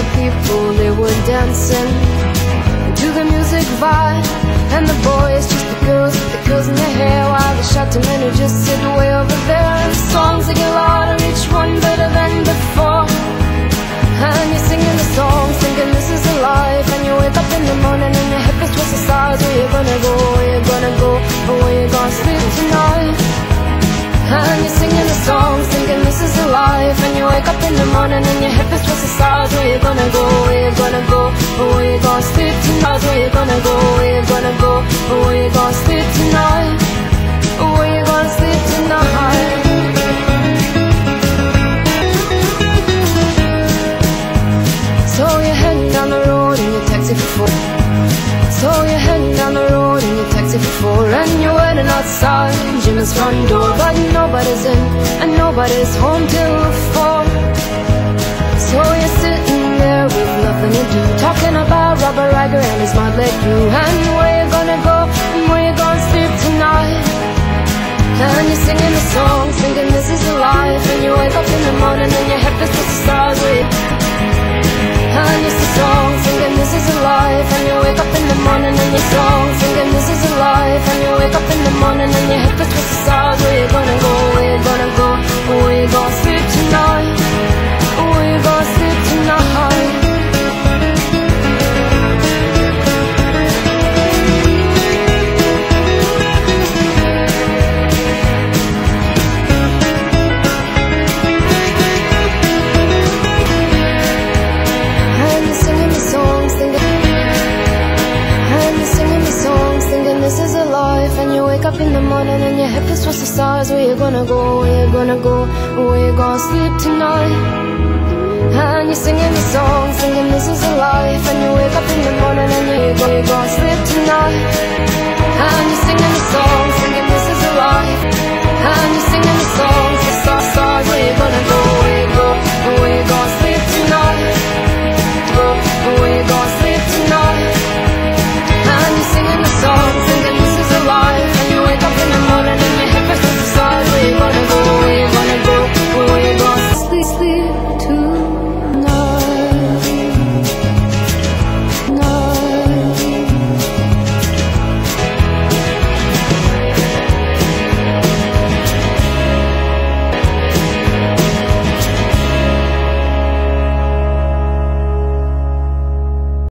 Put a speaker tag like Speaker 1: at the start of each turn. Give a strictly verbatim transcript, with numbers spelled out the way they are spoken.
Speaker 1: people, they were dancing to the music vibe. And the boys, just the girls with the curls in their hair, while the shouting men who just sit way over there. And the songs, they get louder, each one better than before. And you're singing the song, thinking this is a life. And you wake up in the morning and your head is twisted sides. Where you gonna go, where you gonna go, or where you gonna sleep tonight? And you're singing the song, thinking this is a life. And you wake up in the morning and your head is twisted sides. Where you gonna go, where you gonna go, or where you gonna sleep tonight? Where you gonna go, where you gonna go, or where you gonna sleep tonight? Or where you gonna sleep tonight? So you're heading down the road in your taxi for four. So you're heading down the road in your taxi for four. And you're waiting outside Jim's front door, but nobody's in and nobody's home till four. So you're sitting there with nothing to do, talking about Robert Riger and his motley crew. And where you gonna go and where you gonna sleep tonight? And you're singing a song, thinking this is a life. And you wake up in the morning and your head is just the stars. And it's a song, thinking this is a life. And you wake up in the morning and your song, thinking this is a life. And you wake up in the morning and your head is twisted the stars. Where you gonna go, where you gonna go, or where you gonna sleep tonight? Or where you gonna sleep tonight? This is a life. And you wake up in the morning and your head is towards the stars. Where you gonna go, where you gonna go, where you gonna sleep tonight? And you're singing the song, singing this is a life. And you wake up in the morning and you go, you gonna sleep tonight? And you're singing the song, singing this is a life. And you're singing the song, the stars, stars. Where you gonna go, where you go, where you gonna sleep tonight? Go, where you gonna sleep tonight? And you're singing the song, thinking this is a life. And you wake up in the morning and your head is twisted the stars. Where you gonna go, where you gonna go, where you gonna sleep, sleep